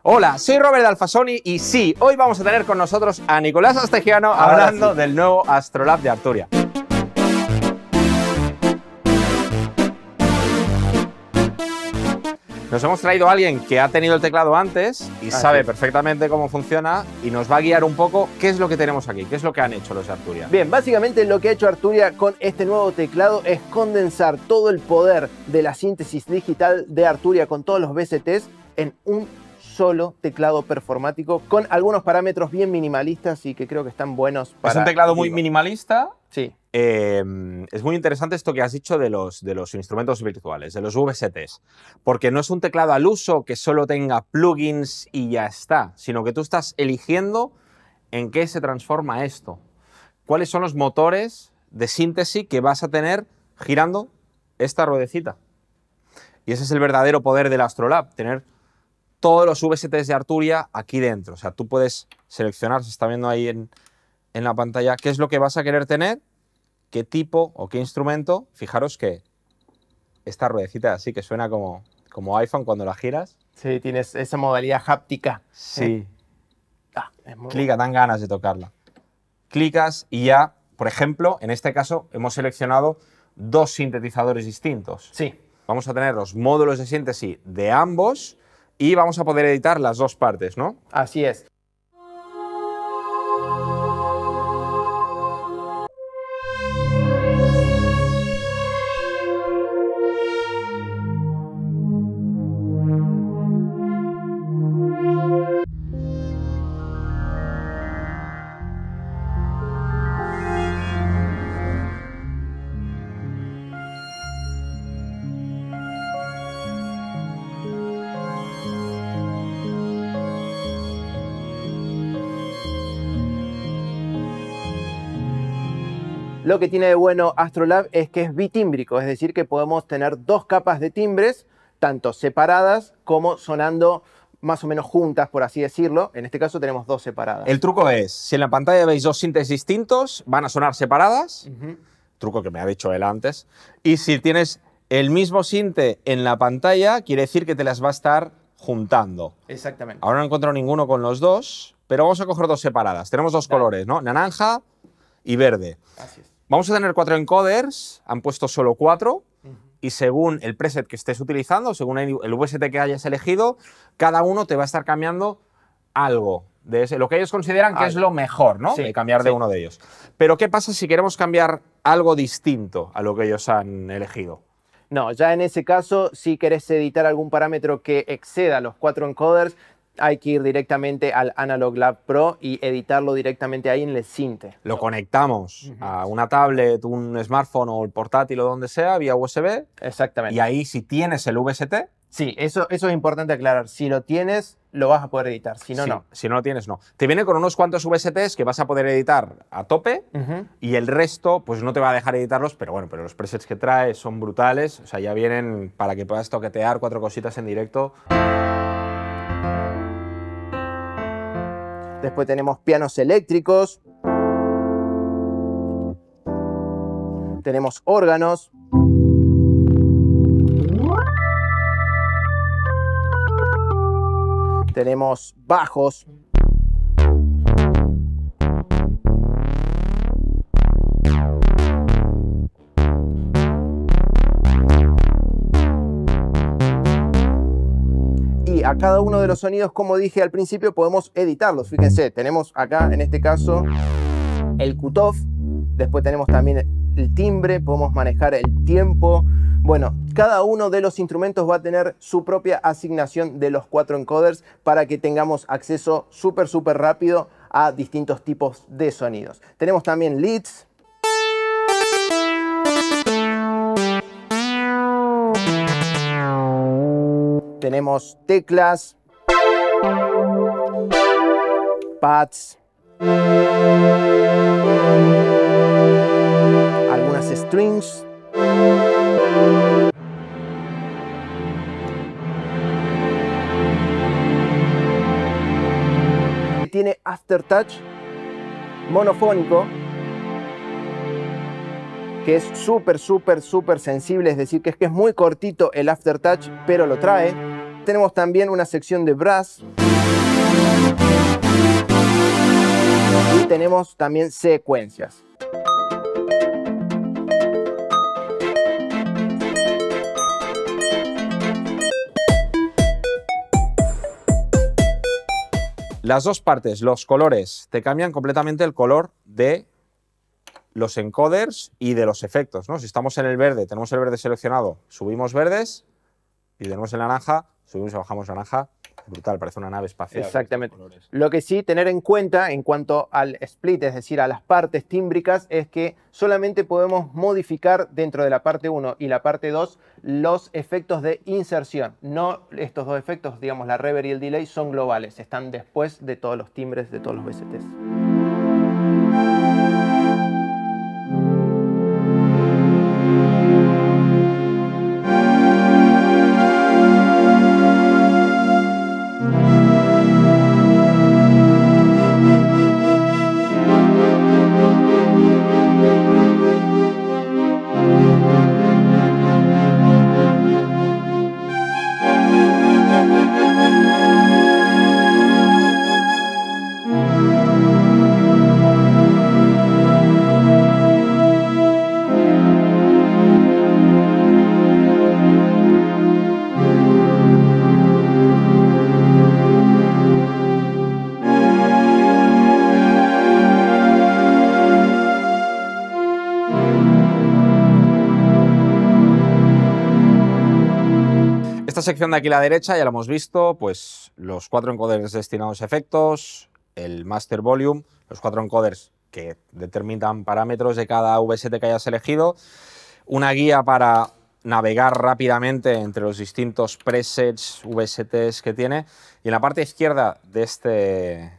Hola, soy Robert de Alfasoni y sí, hoy vamos a tener con nosotros a Nicolás Astegiano hablando del nuevo Astrolab de Arturia. Nos hemos traído a alguien que ha tenido el teclado antes y sabe perfectamente cómo funciona y nos va a guiar un poco qué es lo que tenemos aquí, qué es lo que han hecho los de Arturia. Bien, básicamente lo que ha hecho Arturia con este nuevo teclado es condensar todo el poder de la síntesis digital de Arturia con todos los VSTs en un solo teclado performático con algunos parámetros bien minimalistas y que creo que están buenos para... Es un teclado muy minimalista. Sí. Es muy interesante esto que has dicho de los instrumentos virtuales, de los VSTs, porque no es un teclado al uso que solo tenga plugins y ya está, sino que tú estás eligiendo en qué se transforma esto, cuáles son los motores de síntesis que vas a tener girando esta ruedecita. Y ese es el verdadero poder del Astrolab, tener todos los VSTs de Arturia aquí dentro. O sea, tú puedes seleccionar, se está viendo ahí en la pantalla, qué es lo que vas a querer tener, qué tipo o qué instrumento. Fijaros que esta ruedecita así que suena como iPhone cuando la giras. Sí, tienes esa modalidad háptica. Sí. Es muy Clica, dan ganas de tocarla. Clicas y ya, por ejemplo, en este caso hemos seleccionado dos sintetizadores distintos. Sí. Vamos a tener los módulos de síntesis de ambos y vamos a poder editar las dos partes, ¿no? Así es. Lo que tiene de bueno Astrolab es que es bitímbrico, es decir, que podemos tener dos capas de timbres, tanto separadas como sonando más o menos juntas, por así decirlo. En este caso tenemos dos separadas. El truco es, si en la pantalla veis dos sintes distintos, van a sonar separadas, truco que me ha dicho él antes, y si tienes el mismo sinte en la pantalla, quiere decir que te las va a estar juntando. Exactamente. Ahora no he encontrado ninguno con los dos, pero vamos a coger dos separadas. Tenemos dos colores, ¿no? Naranja y verde. Así es. Vamos a tener 4 encoders, han puesto solo 4, y según el preset que estés utilizando, según el VST que hayas elegido, cada uno te va a estar cambiando algo de ese, lo que ellos consideran que es lo mejor, ¿no? Sí, de cambiar de uno de ellos. Pero ¿qué pasa si queremos cambiar algo distinto a lo que ellos han elegido? No, ya en ese caso, si querés editar algún parámetro que exceda los 4 encoders, hay que ir directamente al Analog Lab Pro y editarlo directamente ahí en el sinte. Lo conectamos a una tablet, un smartphone o el portátil o donde sea, vía USB. Exactamente. Y ahí, si tienes el VST... Sí, eso es importante aclarar. Si lo tienes, lo vas a poder editar. Si no, no. Si no lo tienes, no. Te viene con unos cuantos VSTs que vas a poder editar a tope y el resto, pues no te va a dejar editarlos, pero bueno, pero los presets que trae son brutales. O sea, ya vienen para que puedas toquetear 4 cositas en directo. Después tenemos pianos eléctricos. Tenemos órganos. Tenemos bajos. Y a cada uno de los sonidos, como dije al principio, podemos editarlos. Fíjense, tenemos acá, en este caso, el cutoff. Después tenemos también el timbre, podemos manejar el tiempo. Bueno, cada uno de los instrumentos va a tener su propia asignación de los 4 encoders para que tengamos acceso súper rápido a distintos tipos de sonidos. Tenemos también leads. Tenemos teclas, pads, algunas strings. Tiene aftertouch monofónico, que es súper sensible, es decir, que es muy cortito el aftertouch, pero lo trae. tenemos también una sección de brass. Y tenemos también secuencias. Las dos partes, los colores, te cambian completamente el color de los encoders y de los efectos, ¿no? Si estamos en el verde, tenemos el verde seleccionado, subimos verdes, y tenemos el naranja, subimos y bajamos naranja. Brutal, parece una nave espacial. Exactamente. Lo que sí tener en cuenta en cuanto al split, es decir, a las partes tímbricas, es que solamente podemos modificar dentro de la parte 1 y la parte 2 los efectos de inserción. No estos dos efectos, digamos la reverb y el delay, son globales, están después de todos los timbres de todos los VSTs. Esta sección de aquí a la derecha ya la hemos visto, pues los 4 encoders destinados a efectos, el Master Volume, los 4 encoders que determinan parámetros de cada VST que hayas elegido, una guía para navegar rápidamente entre los distintos presets, VSTs que tiene, y en la parte izquierda de este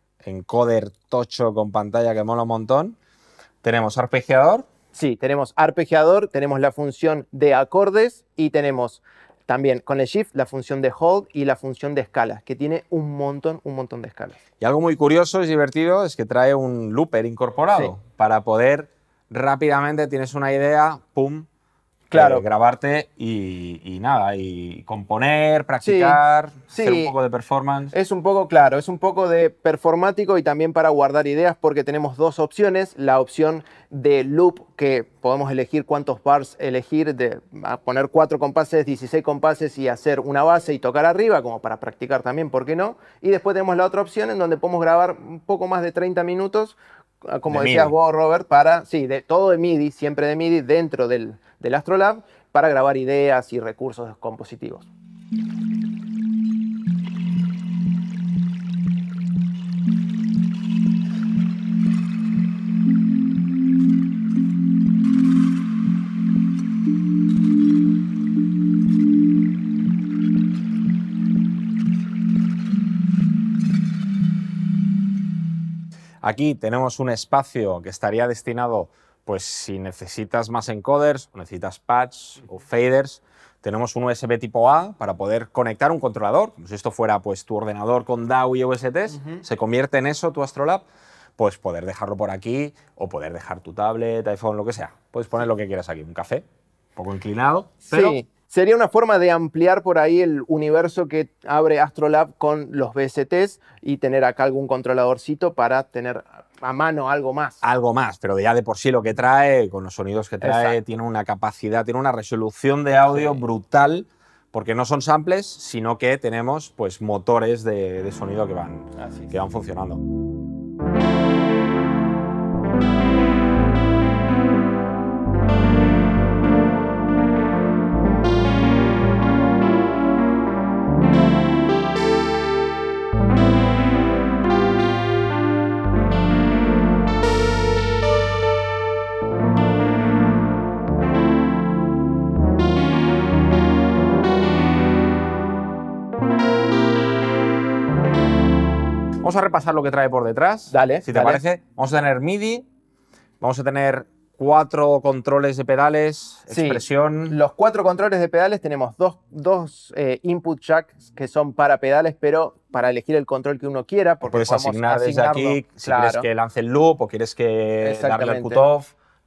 encoder tocho con pantalla que mola un montón, tenemos arpegiador. Sí, tenemos arpegiador, tenemos la función de acordes y tenemos también con el Shift la función de Hold y la función de escalas, que tiene un montón de escalas. Y algo muy curioso y divertido es que trae un looper incorporado para poder rápidamente, tienes una idea, pum, claro, grabarte y nada, y componer, practicar, hacer un poco de performance. Es un poco, claro, es un poco de performático y también para guardar ideas porque tenemos dos opciones. La opción de loop, que podemos elegir cuántos bars elegir, poner 4 compases, 16 compases y hacer una base y tocar arriba, como para practicar también, ¿por qué no? Y después tenemos la otra opción en donde podemos grabar un poco más de 30 minutos, como decías vos, Robert, para, todo de MIDI, siempre de MIDI, dentro del Astrolab, para grabar ideas y recursos compositivos. Aquí tenemos un espacio que estaría destinado, pues si necesitas más encoders, o necesitas pads o faders, tenemos un USB tipo A para poder conectar un controlador, como si esto fuera pues tu ordenador con DAW y VSTs, se convierte en eso tu Astrolab, pues poder dejarlo por aquí o poder dejar tu tablet, iPhone, lo que sea. Puedes poner lo que quieras aquí, un café, un poco inclinado, pero... Sí. Sería una forma de ampliar por ahí el universo que abre Astrolab con los VSTs y tener acá algún controladorcito para tener a mano algo más. Algo más, pero ya de por sí lo que trae, con los sonidos que trae, tiene una capacidad, tiene una resolución de audio brutal, porque no son samples, sino que tenemos pues motores de sonido que van funcionando. Vamos a repasar lo que trae por detrás. Dale. Si te parece, vamos a tener MIDI, vamos a tener 4 controles de pedales, expresión. Los 4 controles de pedales tenemos dos input jacks que son para pedales, pero para elegir el control que uno quiera. Porque puedes asignar desde aquí, si quieres que lance el loop o quieres que darle el cutoff,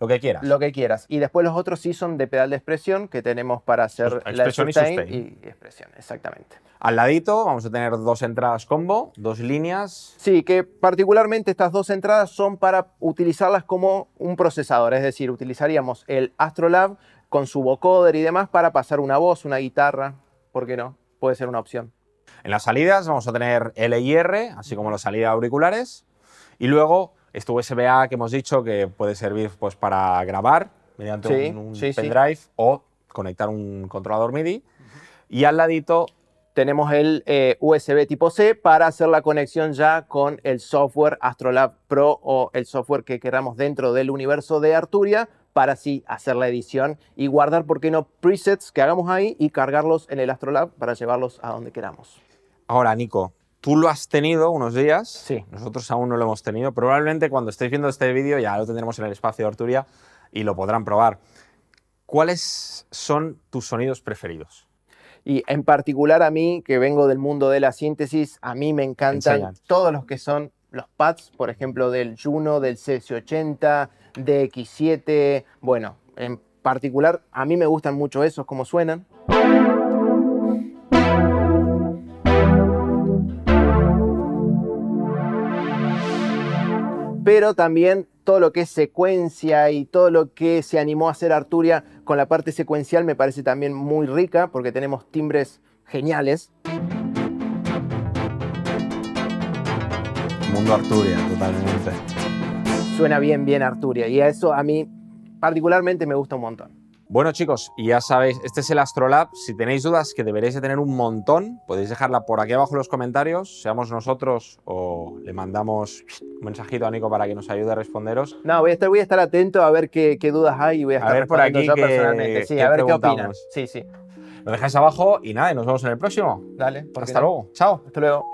Lo que quieras. Lo que quieras. Y después los otros sí son de pedal de expresión que tenemos para hacer la Expresión y sustain sustain. y expresión, exactamente. Al ladito vamos a tener 2 entradas combo, 2 líneas. Sí, que particularmente estas 2 entradas son para utilizarlas como un procesador, es decir, utilizaríamos el Astrolab con su vocoder y demás para pasar una voz, una guitarra, ¿por qué no? Puede ser una opción. En las salidas vamos a tener L y R, así como la salida de auriculares. Y luego este USB-A que hemos dicho que puede servir pues, para grabar mediante un pendrive o conectar un controlador MIDI. Y al ladito tenemos el USB tipo C para hacer la conexión ya con el software Astrolab Pro o el software que queramos dentro del universo de Arturia para así hacer la edición y guardar, ¿por qué no?, presets que hagamos ahí y cargarlos en el Astrolab para llevarlos a donde queramos. Ahora, Nico, tú lo has tenido unos días, sí. Nosotros aún no lo hemos tenido. Probablemente cuando estéis viendo este vídeo ya lo tendremos en el espacio de Arturia y lo podrán probar. ¿Cuáles son tus sonidos preferidos? Y en particular a mí, que vengo del mundo de la síntesis, a mí me encantan todos los que son los pads, por ejemplo, del Juno, del CS80, de X7. Bueno, en particular a mí me gustan mucho esos, como suenan. Pero también todo lo que es secuencia y todo lo que se animó a hacer Arturia con la parte secuencial me parece también muy rica porque tenemos timbres geniales. Mundo Arturia, totalmente. Suena bien Arturia y a eso a mí particularmente me gusta un montón. Bueno, chicos, y ya sabéis, este es el Astrolab. Si tenéis dudas, que deberéis de tener un montón, podéis dejarla por aquí abajo en los comentarios, seamos nosotros o le mandamos un mensajito a Nico para que nos ayude a responderos. No, voy a estar atento a ver qué dudas hay y voy a estar ver por aquí yo personalmente. Sí, a ver qué opinan. Sí. Lo dejáis abajo y nada, y nos vemos en el próximo. Dale. Hasta luego. Chao. Hasta luego.